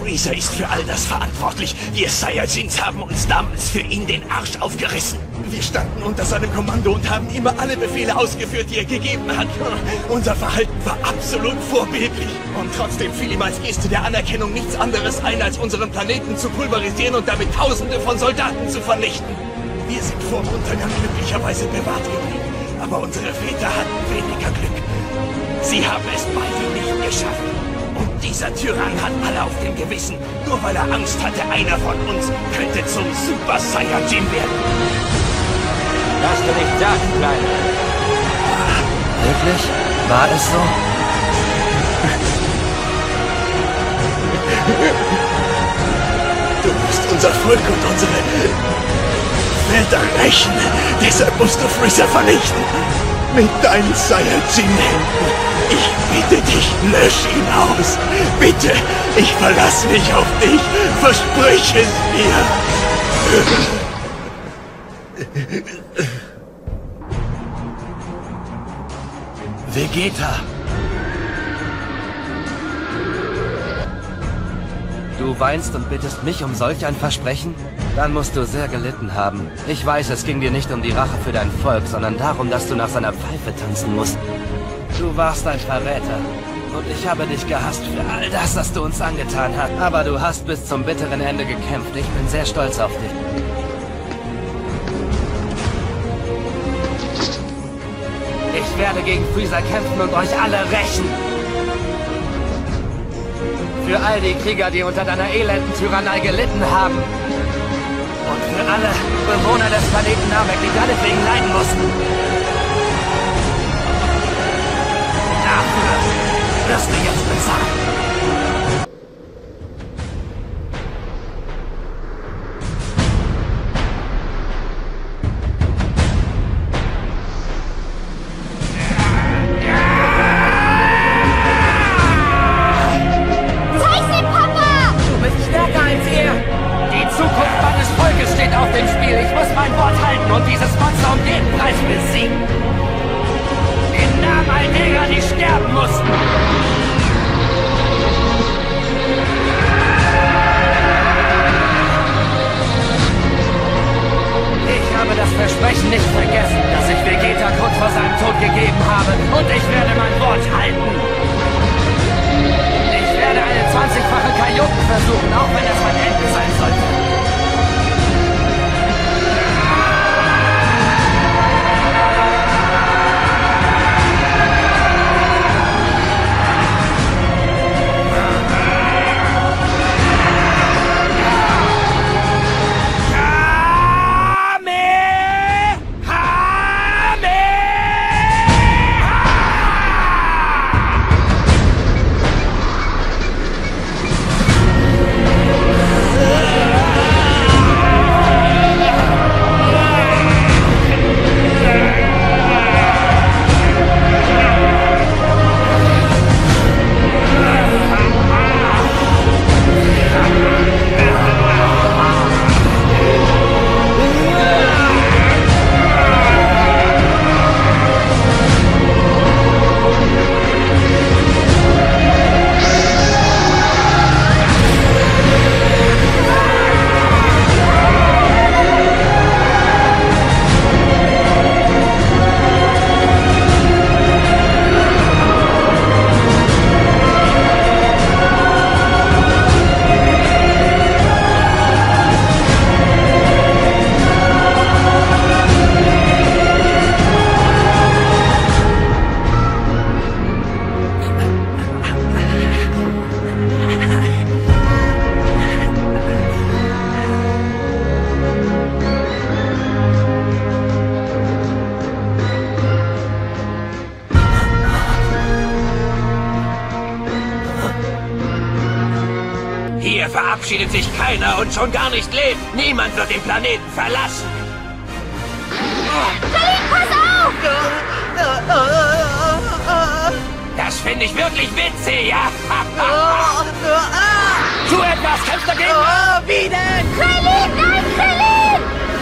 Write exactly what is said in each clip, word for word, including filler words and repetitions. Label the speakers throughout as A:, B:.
A: Freezer ist für all das verantwortlich. Wir Saiyajins haben uns damals für ihn den Arsch aufgerissen. Wir standen unter seinem Kommando und haben immer alle Befehle ausgeführt, die er gegeben hat. Unser Verhalten war absolut vorbildlich. Und trotzdem fiel ihm als Geste der Anerkennung nichts anderes ein, als unseren Planeten zu pulverisieren und damit Tausende von Soldaten zu vernichten. Wir sind vor dem Untergang glücklicherweise bewahrt geblieben. Aber unsere Väter hatten weniger Glück. Sie haben es beide nicht geschafft. Und dieser Tyrann hat alle auf dem Gewissen, nur weil er Angst hatte, einer von uns könnte zum Super Saiyajin werden.
B: Was du nicht sagst, Kleiner.
C: Wirklich? War es so?
A: Du musst unser Volk und unsere Väter rächen. Deshalb musst du Freezer vernichten. Mit deinen Saiyajin-Händen. Ich bitte dich, lösch ihn aus. Bitte, ich verlasse mich auf dich. Versprich es mir.
C: Vegeta! Du weinst und bittest mich um solch ein Versprechen? Dann musst du sehr gelitten haben. Ich weiß, es ging dir nicht um die Rache für dein Volk, sondern darum, dass du nach seiner Pfeife tanzen musst. Du warst ein Verräter. Und ich habe dich gehasst für all das, was du uns angetan hast. Aber du hast bis zum bitteren Ende gekämpft. Ich bin sehr stolz auf dich. Ich werde gegen Freezer kämpfen und euch alle rächen. Für all die Krieger, die unter deiner elenden Tyrannei gelitten haben. Und für alle Bewohner des Planeten Namek, die deinetwegen leiden mussten. Dafür wirst du jetzt bezahlen. Und dieses Monster um jeden Preis besiegen. In Namen all derer, die sterben mussten. Ich habe das Versprechen nicht vergessen, das ich Vegeta kurz vor seinem Tod gegeben habe. Und ich werde mein Wort halten. Ich werde eine zwanzigfache Kaioken versuchen, auch wenn es mein Ende sein sollte.
A: Hier verabschiedet sich keiner und schon gar nicht lebt. Niemand wird den Planeten verlassen.
D: Krillin, pass auf!
A: Das finde ich wirklich witzig, ja?
C: Tu etwas, kämpf dagegen!
A: Wie denn?
D: Krillin, nein, Krillin!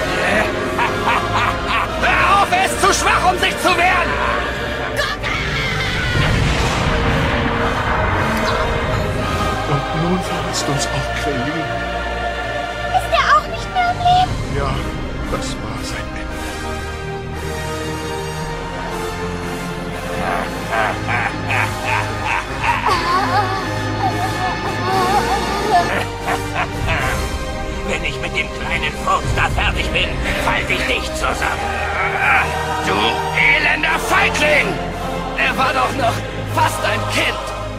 C: Hör auf, er ist zu schwach, um sich zu wehren!
A: Und nun verlässt uns auch, Krillin.
D: Ist er auch nicht mehr am Leben?
A: Ja, das war sein Ende.
B: Wenn ich mit dem kleinen Furz da fertig bin, falte ich dich zusammen. Du elender Feigling!
C: Er war doch noch fast ein Kind.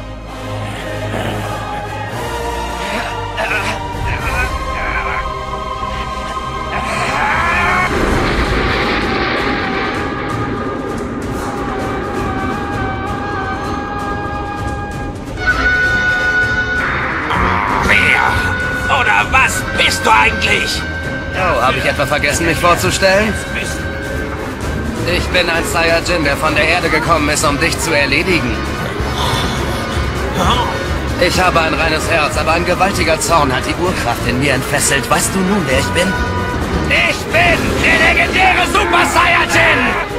B: Wer oder was bist du eigentlich?
C: Oh, habe ich etwa vergessen, mich vorzustellen? Ich bin ein Saiyajin, der von der Erde gekommen ist, um dich zu erledigen. Ich habe ein reines Herz, aber ein gewaltiger Zorn hat die Urkraft in mir entfesselt. Weißt du nun, wer ich bin?
B: Ich bin der legendäre Super Saiyajin!